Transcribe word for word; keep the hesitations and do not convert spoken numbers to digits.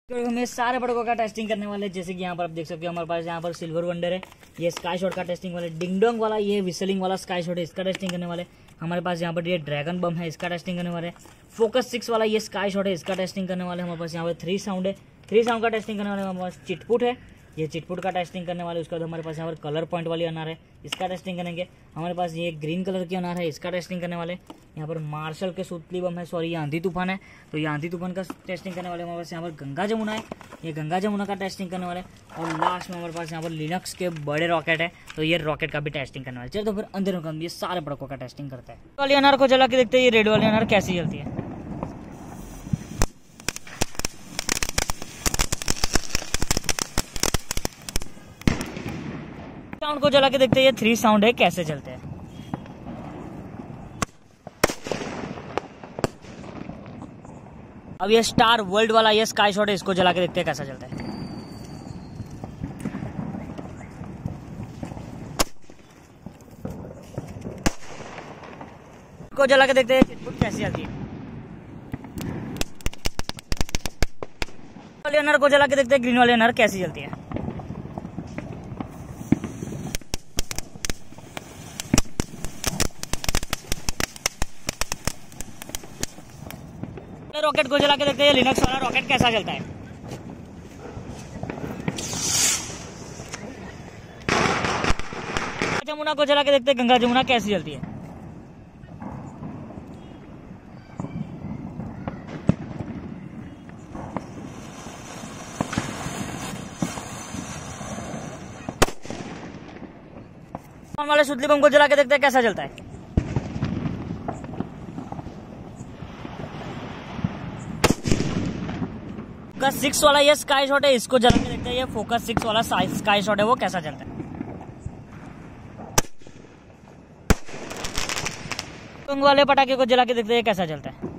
तो हमें सारे पटाखों का टेस्टिंग करने वाले, जैसे कि यहाँ पर आप देख सकते हो हमारे पास यहाँ पर सिल्वर वंडर है, ये स्काई शॉट का टेस्टिंग वाले, डिंग डोंग वाला ये विसलिंग वाला स्काई शॉट है, इसका टेस्टिंग करने वाले। हमारे पास यहाँ पर ये ड्रैगन बम है, इसका टेस्टिंग करने वाले। फोकस सिक्स वाला ये स्काई शॉट है, इसका टेस्टिंग करने वाले। हमारे पास यहाँ पर थ्री साउंड है, थ्री साउंड का टेस्टिंग करने वाले। हमारे पास चिटपुट है, ये चिटपुट का टेस्टिंग करने वाले। उसके बाद हमारे पास यहाँ पर कलर पॉइंट वाली अनार है, इसका टेस्टिंग करेंगे। हमारे पास ये ग्रीन कलर की अनार है, इसका टेस्टिंग करने वाले। यहाँ पर मार्शल के सुतली बम है, सॉरी ये आंधी तूफान है, तो ये आंधी तूफान का टेस्टिंग करने वाले। हमारे पास यहाँ पर गंगा जमुना है, ये गंगा जमुना का टेस्टिंग करने वाले। और लास्ट में हमारे पास यहाँ पर लिनक्स के बड़े रॉकेट है, तो ये रॉकेट का भी टेस्टिंग करने वाले। चलो तो फिर अंदर हम ये सारे पटाखों का टेस्टिंग करते हैं। वाली अनार को जला के देखते हैं ये रेड वाली अनार कैसी जलती है। साउंड को जला के देखते हैं ये थ्री साउंड है कैसे चलते हैं। अब ये स्टार वर्ल्ड वाला ये स्काई शॉट है, इसको जला के देखते हैं कैसा चलता है। को जला के देखते हैं चिटपुट कैसी चलती है। वाले अनार को जला के देखते हैं ग्रीन वाले अनार कैसी चलती है। रॉकेट को जला के देखते हैं लिनक्स वाला रॉकेट कैसा चलता है। जमुना को जला के देखते हैं गंगा जमुना कैसी चलती है। वाले सुतली बम को जला के देखते हैं कैसा चलता है। फोकस सिक्स वाला ये स्काई शॉट है, इसको जला के देखते हैं ये फोकस सिक्स वाला स्काई शॉट है वो कैसा चलता है। वाले पटाखे को जला के देखते हैं कैसा चलता है।